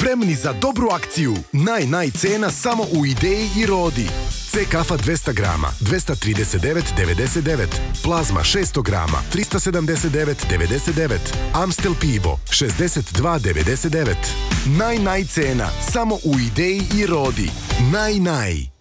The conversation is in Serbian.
spremni za dobru akciju. Naj cena samo u Ideji i Rodi. C kafa 200 grama, 239,99. Plazma 600 grama, 379,99. Amstel pivo, 62,99. Naj cena samo u Ideji i Rodi. Naj.